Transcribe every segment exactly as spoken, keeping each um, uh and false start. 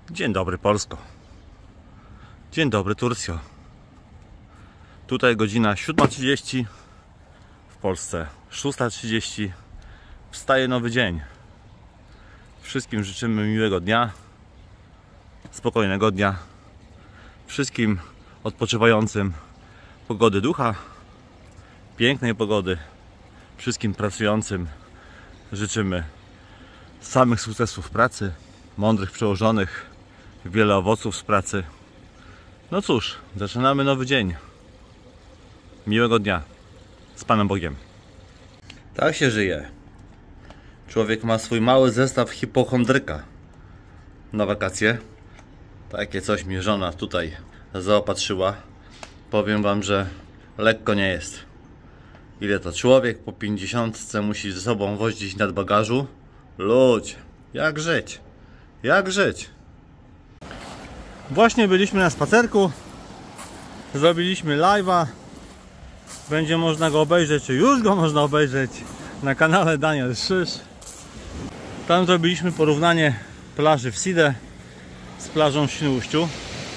Dzień dobry Polsko. Dzień dobry Turcjo. Tutaj godzina siódma trzydzieści, w Polsce szósta trzydzieści. Wstaje nowy dzień. Wszystkim życzymy miłego dnia, spokojnego dnia. Wszystkim odpoczywającym pogody ducha, pięknej pogody. Wszystkim pracującym życzymy samych sukcesów w pracy, mądrych przełożonych, wiele owoców z pracy. No cóż, zaczynamy nowy dzień. Miłego dnia. Z Panem Bogiem. Tak się żyje. Człowiek ma swój mały zestaw hipochondryka na wakacje. Takie coś mi żona tutaj zaopatrzyła. Powiem wam, że lekko nie jest. Ile to człowiek po pięćdziesiątce musi ze sobą wozić nad bagażu? Ludzie, jak żyć? Jak żyć? Właśnie byliśmy na spacerku. Zrobiliśmy live'a. Będzie można go obejrzeć, czy już go można obejrzeć na kanale Daniel Szysz. Tam zrobiliśmy porównanie plaży w Side z plażą w Świnoujściu.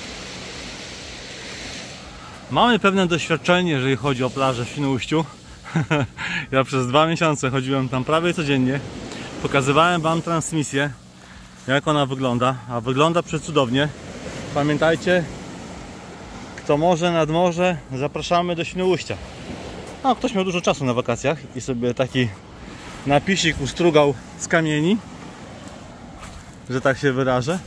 Mamy pewne doświadczenie, jeżeli chodzi o plażę w Świnoujściu. Ja przez dwa miesiące chodziłem tam prawie codziennie. Pokazywałem wam transmisję, jak ona wygląda, a wygląda przecudownie. Pamiętajcie, kto może nad morze, zapraszamy do Świnoujścia. A ktoś miał dużo czasu na wakacjach i sobie taki napisik ustrugał z kamieni, że tak się wyrażę.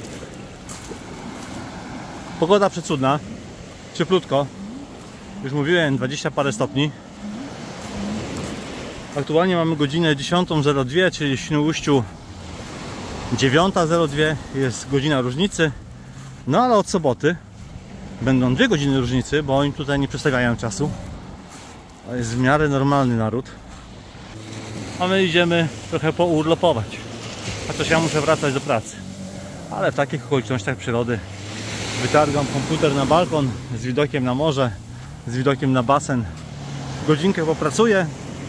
Pogoda przecudna, cieplutko. Już mówiłem, dwadzieścia parę stopni. Aktualnie mamy godzinę dziesiątą zero dwa, czyli w Świnoujściu dziewiąta zero dwa, jest godzina różnicy. No ale od soboty będą dwie godziny różnicy, bo oni tutaj nie przestawiają czasu. To jest w miarę normalny naród. A my idziemy trochę pourlopować. Chociaż ja muszę wracać do pracy. Ale w takich okolicznościach przyrody wytargam komputer na balkon z widokiem na morze, z widokiem na basen. Godzinkę popracuję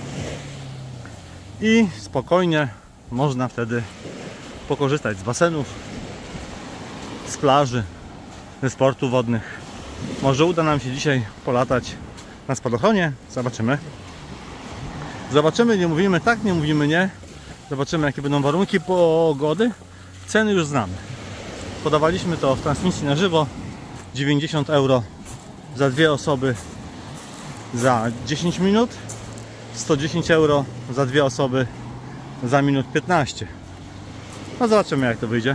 i spokojnie można wtedy pokorzystać z basenów, z plaży, ze sportów wodnych. Może uda nam się dzisiaj polatać na spadochronie. Zobaczymy. Zobaczymy, nie mówimy tak, nie mówimy nie. Zobaczymy, jakie będą warunki pogody. Ceny już znamy. Podawaliśmy to w transmisji na żywo. dziewięćdziesiąt euro za dwie osoby za dziesięć minut. sto dziesięć euro za dwie osoby za minut piętnaście. No zobaczymy, jak to wyjdzie.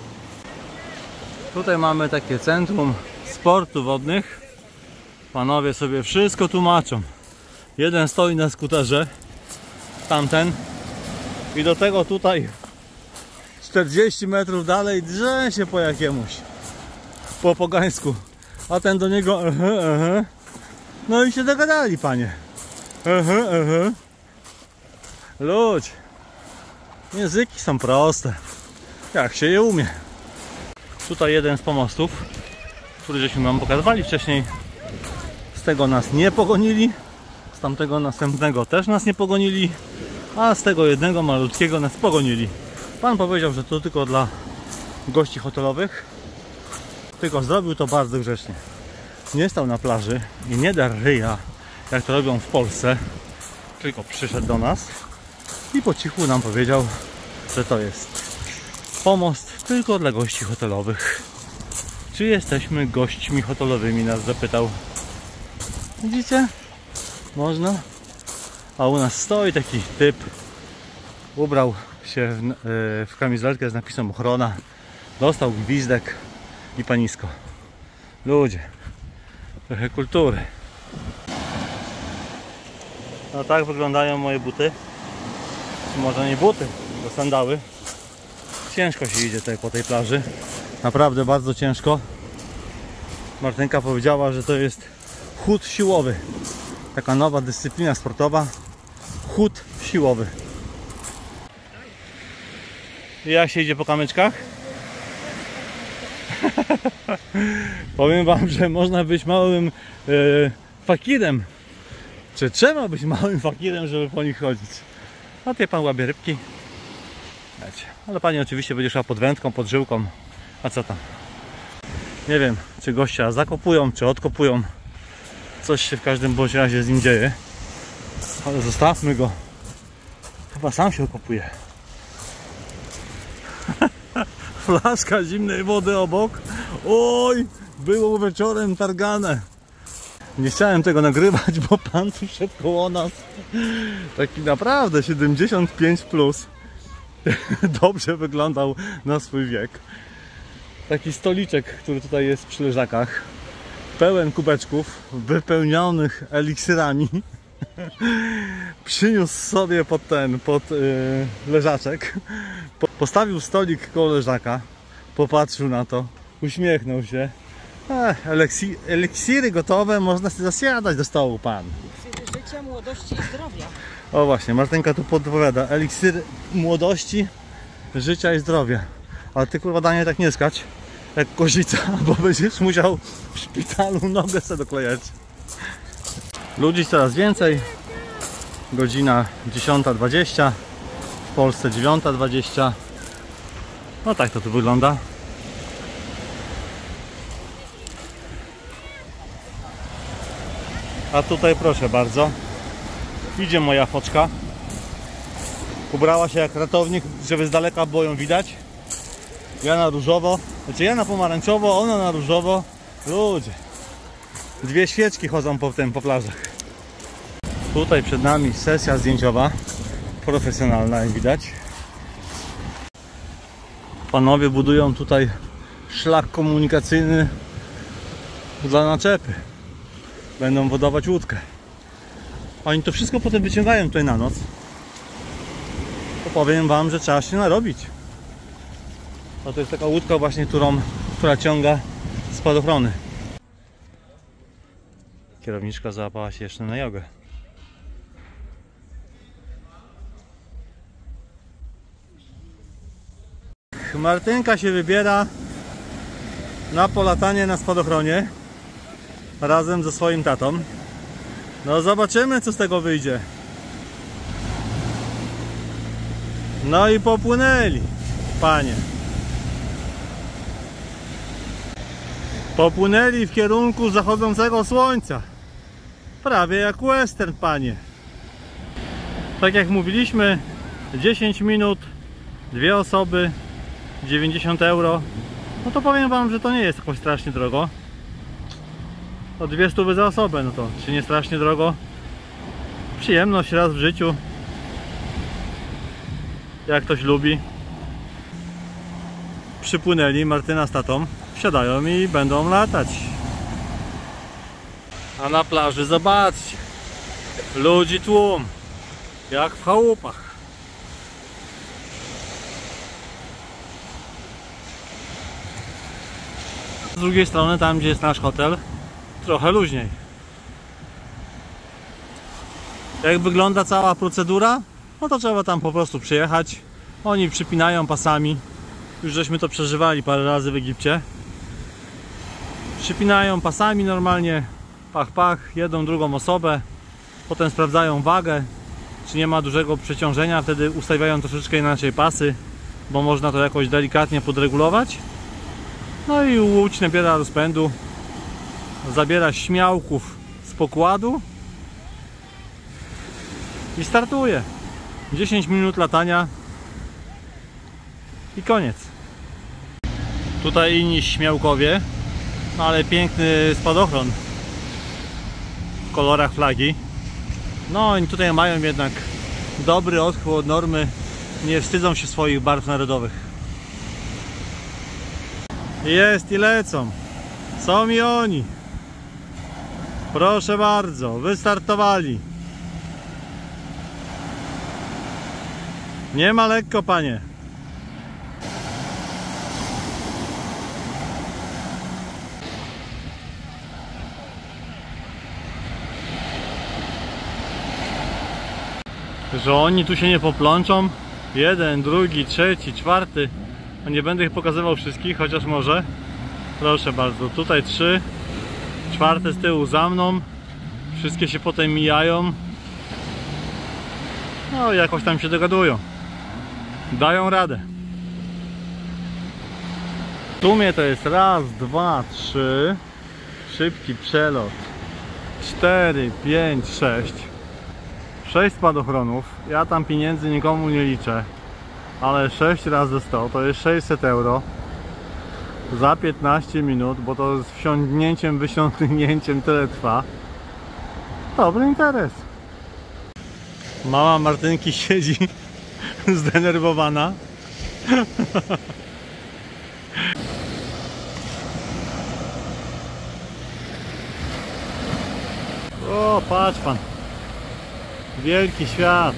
Tutaj mamy takie centrum sportów wodnych. Panowie sobie wszystko tłumaczą. Jeden stoi na skuterze, tamten, i do tego tutaj czterdzieści metrów dalej drze się po jakiemuś, po pogańsku, a ten do niego aha, aha. No i się dogadali, panie. Aha, aha. Ludź, języki są proste, jak się je umie. Tutaj jeden z pomostów, który żeśmy wam pokazywali wcześniej. Z tego nas nie pogonili, z tamtego następnego też nas nie pogonili, a z tego jednego malutkiego nas pogonili. Pan powiedział, że to tylko dla gości hotelowych, tylko zrobił to bardzo grzecznie. Nie stał na plaży i nie dar ryja, jak to robią w Polsce, tylko przyszedł do nas i po cichu nam powiedział, że to jest pomost tylko dla gości hotelowych. Czy jesteśmy gośćmi hotelowymi, nas zapytał. Widzicie? Można? A u nas stoi taki typ, ubrał się w, yy, w kamizelkę z napisem ochrona, dostał gwizdek i panisko. Ludzie, trochę kultury. No tak wyglądają moje buty. Może nie buty, to sandały. Ciężko się idzie tutaj po tej plaży. Naprawdę bardzo ciężko. Martynka powiedziała, że to jest chód siłowy. Taka nowa dyscyplina sportowa. Chód siłowy. I jak się idzie po kamyczkach? Powiem wam, że można być małym yy, fakirem. Czy trzeba być małym fakirem, żeby po nich chodzić? A tutaj pan łapie rybki. Wiecie. Ale pani oczywiście będzie szła pod wędką, pod żyłką. A co tam? Nie wiem, czy gościa zakopują, czy odkopują. Coś się w każdym bądź razie z nim dzieje. Ale zostawmy go. Chyba sam się okopuje. Flaszka zimnej wody obok. Oj, było wieczorem targane. Nie chciałem tego nagrywać, bo pan tu szedł koło nas. Taki naprawdę siedemdziesiąt pięć plus. Dobrze wyglądał na swój wiek. Taki stoliczek, który tutaj jest przy leżakach. Pełen kubeczków wypełnionych eliksirami. Przyniósł sobie pod ten, pod yy, leżaczek. Postawił stolik koło leżaka. Popatrzył na to. Uśmiechnął się. Ech, eliksir, eliksiry gotowe, można sobie zasiadać do stołu, pan. Eliksiry życia, młodości i zdrowia. O właśnie, Martynka tu podpowiada. Eliksir młodości, życia i zdrowia. Ale ty, kurwa, Daniel, tak nie skacz jak kozica, bo będziesz musiał w szpitalu nogę sobie doklejać. Ludzi coraz więcej. Godzina dziesiąta dwadzieścia. W Polsce dziewiąta dwadzieścia. No tak to tu wygląda. A tutaj proszę bardzo, idzie moja foczka. Ubrała się jak ratownik, żeby z daleka było ją widać. Ja na różowo, znaczy ja na pomarańczowo, ona na różowo. Ludzie, dwie świeczki chodzą po tym, po plażach. Tutaj przed nami sesja zdjęciowa, profesjonalna, jak widać. Panowie budują tutaj szlak komunikacyjny dla naczepy. Będą wodować łódkę. Oni to wszystko potem wyciągają tutaj na noc. To powiem wam, że trzeba się narobić. A to jest taka łódka właśnie, którą, która ciąga spadochrony. Kierowniczka załapała się jeszcze na jogę. Martynka się wybiera na polatanie na spadochronie razem ze swoim tatą. No zobaczymy, co z tego wyjdzie. No i popłynęli, panie. Popłynęli w kierunku zachodzącego słońca. Prawie jak western, panie. Tak jak mówiliśmy, dziesięć minut, dwie osoby, dziewięćdziesiąt euro. No to powiem wam, że to nie jest jakoś strasznie drogo. O dwie stówy za osobę, no to czy nie strasznie drogo? Przyjemność raz w życiu. Jak ktoś lubi. Przypłynęli Martyna z tatą, wsiadają i będą latać. A na plaży zobaczcie, ludzi tłum, jak w chałupach. Z drugiej strony, tam gdzie jest nasz hotel, trochę luźniej. Jak wygląda cała procedura? No to trzeba tam po prostu przyjechać. Oni przypinają pasami. Już żeśmy to przeżywali parę razy w Egipcie. Przypinają pasami normalnie. Pach, pach, jedną, drugą osobę. Potem sprawdzają wagę, czy nie ma dużego przeciążenia. Wtedy ustawiają troszeczkę inaczej pasy, bo można to jakoś delikatnie podregulować. No i łódź nabiera rozpędu. Zabiera śmiałków z pokładu i startuje. dziesięć minut latania i koniec. Tutaj inni śmiałkowie, ale piękny spadochron w kolorach flagi. No oni tutaj mają jednak dobry odchył od normy, nie wstydzą się swoich barw narodowych. Jest i lecą. Są i oni. Proszę bardzo, wystartowali. Nie ma lekko, panie. Że oni tu się nie poplączą. Jeden, drugi, trzeci, czwarty. No nie będę ich pokazywał wszystkich, chociaż może. Proszę bardzo, tutaj trzy. Czwarte z tyłu za mną. Wszystkie się potem mijają. No jakoś tam się dogadują. Dają radę. W sumie to jest raz, dwa, trzy. Szybki przelot. Cztery, pięć, sześć. Sześć spadochronów. Ja tam pieniędzy nikomu nie liczę. Ale sześć razy sto to jest sześćset euro. Za piętnaście minut, bo to z wsiądnięciem, wysiądnięciem tyle trwa. Dobry interes. Mama Martynki siedzi zdenerwowana. O, patrz pan. Wielki świat.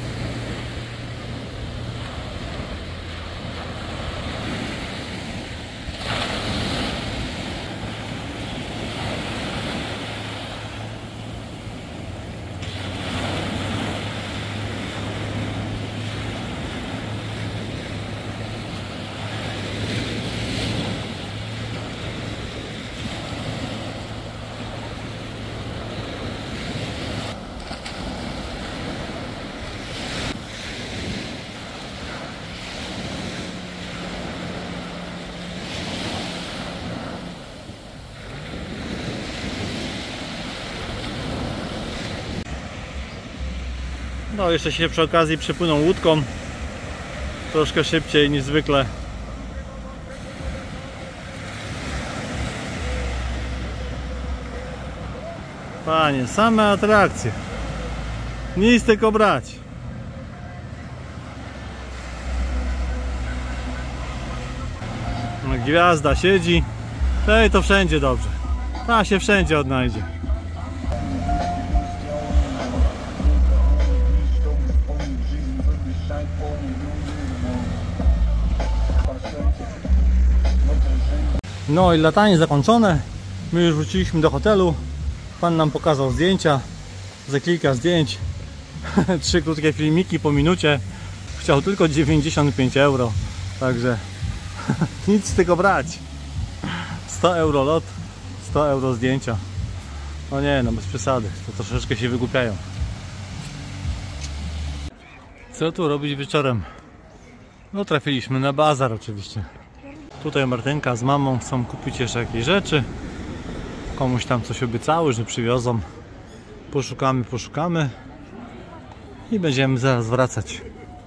No, jeszcze się przy okazji przepłyną łódką troszkę szybciej niż zwykle. Panie, same atrakcje. Nic tylko brać. No, gwiazda siedzi. No i to wszędzie dobrze. Ta się wszędzie odnajdzie. No i latanie zakończone. My już wróciliśmy do hotelu. Pan nam pokazał zdjęcia. Za kilka zdjęć. Trzy krótkie filmiki po minucie. Chciał tylko dziewięćdziesiąt pięć euro. Także nic z tego brać. sto euro lot, sto euro zdjęcia. No nie, no bez przesady. To troszeczkę się wygłupiają. Co tu robić wieczorem? No trafiliśmy na bazar oczywiście. Tutaj Martynka z mamą chcą kupić jeszcze jakieś rzeczy. Komuś tam coś obiecały, że przywiozą. Poszukamy, poszukamy. I będziemy zaraz wracać.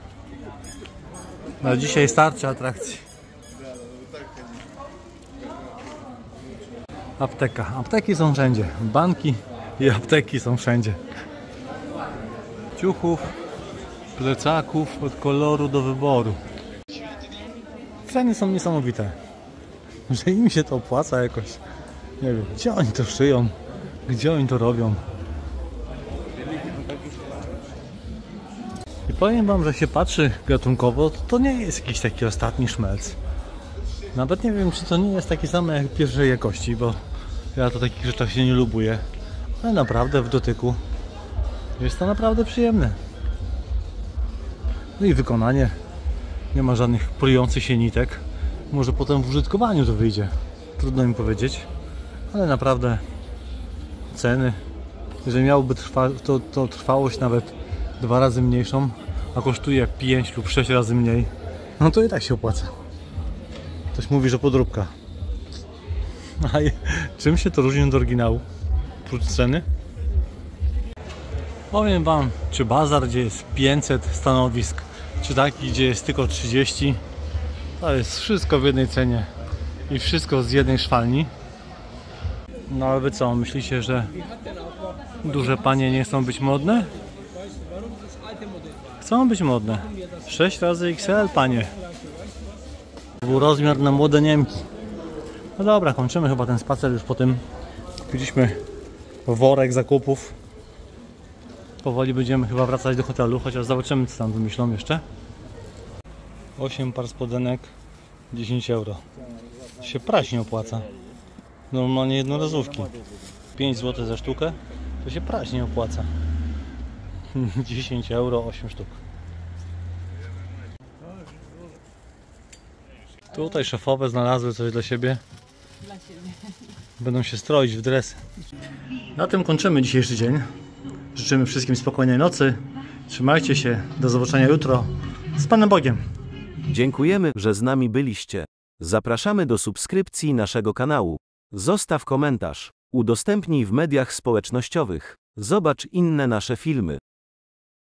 Na dzisiaj starczy atrakcji. Apteka. Apteki są wszędzie. Banki i apteki są wszędzie. Ciuchów, plecaków od koloru do wyboru. Ceny są niesamowite. Że im się to opłaca jakoś. Nie wiem, gdzie oni to szyją, gdzie oni to robią. I powiem wam, że się patrzy gatunkowo, to, to nie jest jakiś taki ostatni szmelc. Nawet nie wiem, czy to nie jest taki sam jak pierwszej jakości, bo ja to takich rzeczach się nie lubuję. Ale naprawdę w dotyku jest to naprawdę przyjemne. No i wykonanie. Nie ma żadnych prujących się nitek. Może potem w użytkowaniu to wyjdzie. Trudno mi powiedzieć. Ale naprawdę ceny, jeżeli miałoby trwa, to, to trwałość nawet dwa razy mniejszą, a kosztuje pięć lub sześć razy mniej, no to i tak się opłaca. Ktoś mówi, że podróbka. A czym się to różni od oryginału? Oprócz ceny? Powiem wam, czy bazar, gdzie jest pięćset stanowisk, czy taki, gdzie jest tylko trzydzieści, to jest wszystko w jednej cenie i wszystko z jednej szwalni. No ale wy co, myślicie, że duże panie nie chcą być modne? Chcą być modne. sześć razy X L, panie. Był rozmiar na młode Niemki. No dobra, kończymy chyba ten spacer już po tym. Kupiliśmy worek zakupów. Powoli będziemy chyba wracać do hotelu, chociaż zobaczymy, co tam wymyślą jeszcze. osiem par spodenek, dziesięć euro. To się praśnie opłaca. Normalnie jednorazówki. pięć złotych za sztukę, to się praśnie opłaca. dziesięć euro, osiem sztuk. Tutaj szefowe znalazły coś dla siebie. Dla siebie. Będą się stroić w dresy. Na tym kończymy dzisiejszy dzień. Życzymy wszystkim spokojnej nocy. Trzymajcie się. Do zobaczenia jutro. Z Panem Bogiem. Dziękujemy, że z nami byliście. Zapraszamy do subskrypcji naszego kanału. Zostaw komentarz. Udostępnij w mediach społecznościowych. Zobacz inne nasze filmy.